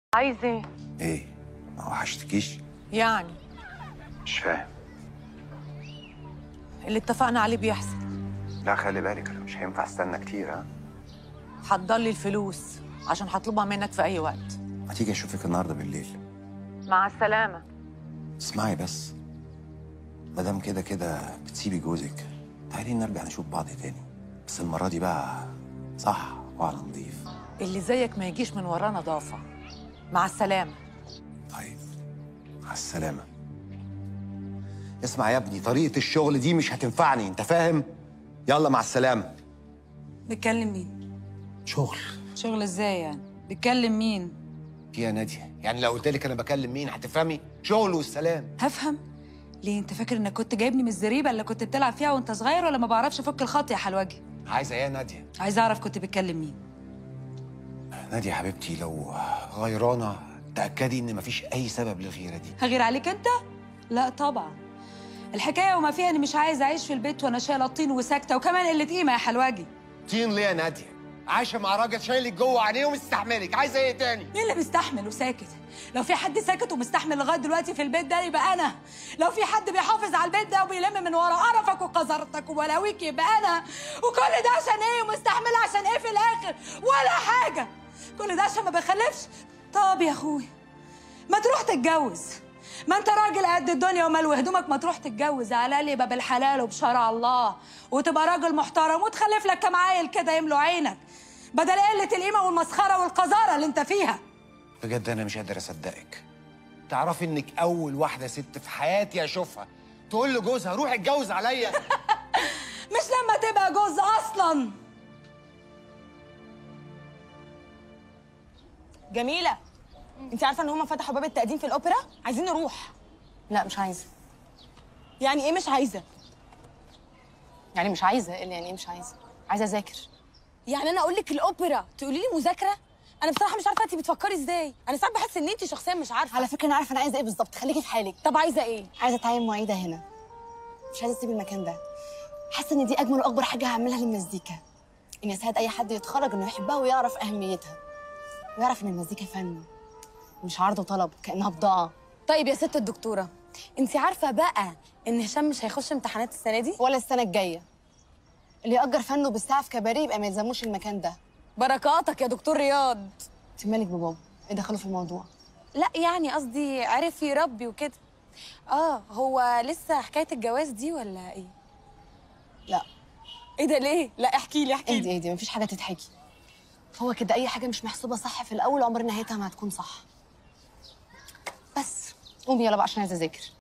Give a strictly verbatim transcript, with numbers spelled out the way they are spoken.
عايزة ايه؟ ايه؟ ما وحشتكيش؟ يعني مش فاهم. اللي اتفقنا عليه بيحصل. لا خلي بالك، انا مش هينفع استنى كتير. ها؟ هتضلي الفلوس عشان هطلبها منك في اي وقت. ما تيجي اشوفك النهارده بالليل. مع السلامة. اسمعي بس، ما دام كده كده بتسيبي جوزك، تعالي نرجع نشوف بعض تاني، بس المرة دي بقى صح وعلى نضيف. اللي زيك ما يجيش من وراه نظافة. مع السلامة. طيب مع السلامة. اسمع يا ابني، طريقة الشغل دي مش هتنفعني، انت فاهم؟ يلا مع السلامة. بتكلم مين؟ شغل. شغل ازاي يعني؟ بتكلم مين؟ يا نادية، يعني لو قلت لك انا بكلم مين هتفهمي؟ شغل والسلام. هفهم. ليه انت فاكر انك كنت جايبني من الزريبه اللي كنت بتلعب فيها وانت صغير، ولا ما بعرفش افك الخط يا حلوجي؟ عايزة ايه يا نادية؟ عايزه اعرف كنت بتكلم مين. نادية حبيبتي، لو غيرانة تأكدي إن مفيش أي سبب للغيرة دي. هغير عليك انت؟ لا طبعا. الحكايه وما فيها اني مش عايزه اعيش في البيت وانا شايله الطين وساكته، وكمان قله قيمه يا حلوجي. طين ليه يا نادية؟ عايشة مع راجل شايلك جوه عينيه ومستحملك، عايزة ايه تاني؟ مين اللي مستحمل وساكت؟ لو في حد ساكت ومستحمل لغايه دلوقتي في البيت ده يبقى انا. لو في حد بيحافظ على البيت ده وبيلم من ورا قرفك وقذرتك وبلاويك يبقى انا. وكل ده عشان ايه؟ ومستحمل عشان ايه في الاخر؟ ولا حاجه. كل ده عشان ما بخلفش. طب يا اخوي، ما تروح تتجوز. ما انت راجل قد الدنيا ومال وهدومك، ما تروح تتجوز على اللي يبقى بالحلال وبشرع الله، وتبقى راجل محترم وتخلف لك كام عيل كده يملوا عينك، بدل قله القيمه والمسخره والقذاره اللي انت فيها. بجد أنا مش قادر أصدقك. تعرفي إنك أول واحدة ست في حياتي أشوفها تقول لجوزها روح اتجوز عليا؟ مش لما تبقى جوز اصلا. جميلة، انت عارفة ان هما فتحوا باب التقديم في الأوبرا؟ عايزين نروح. لا مش عايزه. يعني ايه مش عايزة؟ يعني مش عايزه. ايه اللي يعني ايه مش عايزه؟ عايزه اذاكر. يعني انا اقول لك الأوبرا تقولي لي مذاكرة؟ انا بصراحة مش عارفة انت بتفكري ازاي. انا ساعات بحس ان انت شخصيا مش عارفة. على فكره انا عارفه انا عايزه ايه بالظبط، خليكي في حالك. طب عايزة ايه؟ عايزه اتعين معيده هنا. مش عايزه اسيب المكان ده. حاسه ان دي اجمل واكبر حاجه هعملها للمزيكا، اني اساعد اي حد يتخرج انه يحبها ويعرف اهميتها، ويعرف ان المزيكا فن مش عرض وطلب كانها بضاعه. طيب يا ست الدكتورة، انت عارفة بقى ان هشام مش هيخش امتحانات السنة دي؟ ولا السنه الجايه. اللي يأجر فنه بالساعه في كباريه يبقى ما يلزموش المكان ده. بركاتك يا دكتور رياض. انت مالك ببابا؟ ايه دخله في الموضوع؟ لا يعني قصدي عرف يربي وكده. اه هو لسه حكاية الجواز دي ولا ايه؟ لا. ايه ده ليه؟ لا احكي لي احكي لي. اهدي اهدي، مفيش حاجه تتحكي. هو كده اي حاجه مش محسوبه صح في الاول عمر نهايتها ما هتكون صح. بس قومي يلا بقى عشان عايزه اذاكر.